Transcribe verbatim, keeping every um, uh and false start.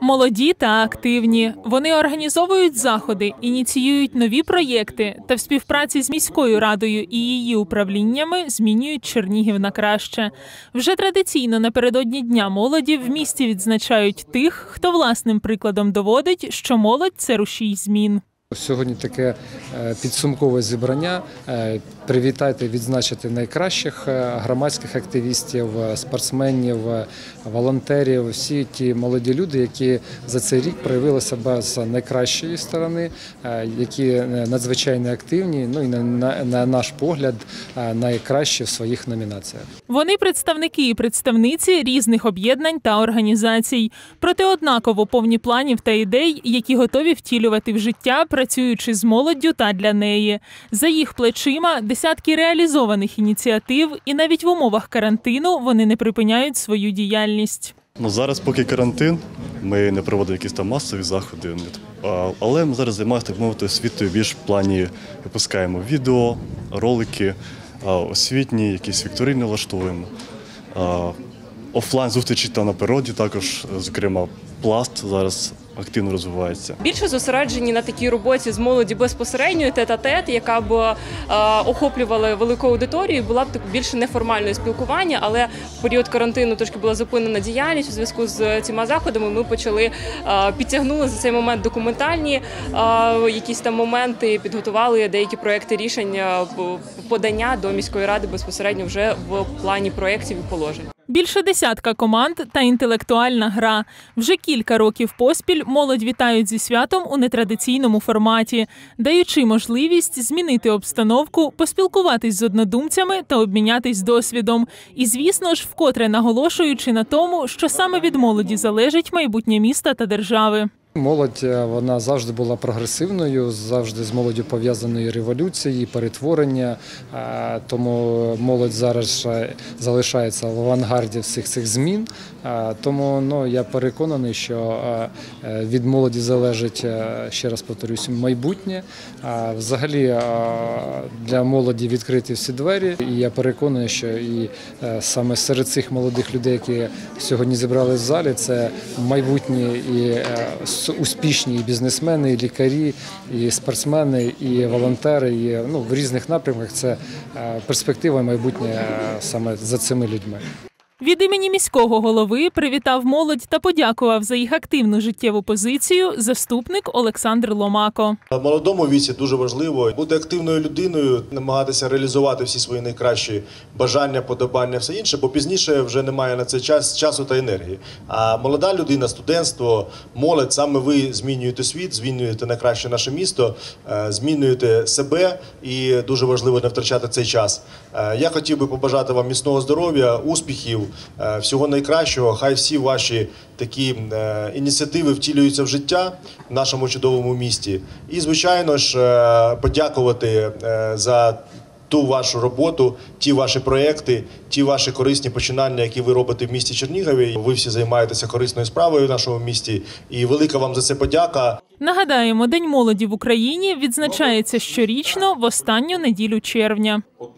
Молоді та активні. Вони організовують заходи, ініціюють нові проєкти та в співпраці з міською радою і її управліннями змінюють Чернігів на краще. Вже традиційно напередодні Дня молоді в місті відзначають тих, хто власним прикладом доводить, що молодь – це рушій змін. Сьогодні таке підсумкове зібрання. Привітати, відзначити найкращих громадських активістів, спортсменів, волонтерів, всі ті молоді люди, які за цей рік проявили себе з найкращої сторони, які надзвичайно активні, ну і на, на наш погляд, найкращі в своїх номінаціях. Вони представники і представниці різних об'єднань та організацій, проте однаково повні планів та ідей, які готові втілювати в життя, працюючи з молоддю та для неї. За їх плечима десятки реалізованих ініціатив, і навіть в умовах карантину вони не припиняють свою діяльність. Ну, зараз, поки карантин, ми не проводимо якісь там масові заходи, але ми зараз займаємося, так мовити, освітою більш в плані, випускаємо відео, ролики, освітні, якісь вікторини влаштовуємо. Офлайн зустрічі там на природі також, зокрема, пласт зараз активно розвивається. Більше зосереджені на такій роботі з молоді безпосередньо, тет-а-тет, яка б е, охоплювала велику аудиторію, була б більше неформальне спілкування, але в період карантину трошки була зупинена діяльність у зв'язку з цими заходами. Ми почали, е, підтягнули за цей момент документальні е, якісь там моменти, підготували деякі проекти рішень, подання до міської ради безпосередньо вже в плані проєктів і положень. Більше десятка команд та інтелектуальна гра. Вже кілька років поспіль молодь вітають зі святом у нетрадиційному форматі, даючи можливість змінити обстановку, поспілкуватись з однодумцями та обмінятись досвідом. І, звісно ж, вкотре наголошуючи на тому, що саме від молоді залежить майбутнє міста та держави. Молодь, вона завжди була прогресивною, завжди з молоддю пов'язаної революції, перетворення, тому молодь зараз залишається в авангарді всіх цих змін. Тому ну, я переконаний, що від молоді залежить, ще раз повторюсь, майбутнє. Взагалі для молоді відкриті всі двері, і я переконаний, що і саме серед цих молодих людей, які сьогодні зібрали в залі, це майбутні і успішні і бізнесмени, і лікарі, і спортсмени, і волонтери, і ну, в різних напрямках. Це перспектива і майбутнє саме за цими людьми. Від імені міського голови привітав молодь та подякував за їх активну життєву позицію заступник Олександр Ломако. В молодому віці дуже важливо бути активною людиною, намагатися реалізувати всі свої найкращі бажання, подобання, все інше, бо пізніше вже немає на це час, часу та енергії. А молода людина, студентство, молодь, саме ви змінюєте світ, змінюєте найкраще наше місто, змінюєте себе, і дуже важливо не втрачати цей час. Я хотів би побажати вам міцного здоров'я, успіхів, всього найкращого. Хай всі ваші такі е, ініціативи втілюються в життя в нашому чудовому місті. І, звичайно ж, е, подякувати е, за ту вашу роботу, ті ваші проекти, ті ваші корисні починання, які ви робите в місті Чернігові. Ви всі займаєтеся корисною справою в нашому місті. І велика вам за це подяка. Нагадаємо, День молоді в Україні відзначається щорічно в останню неділю червня.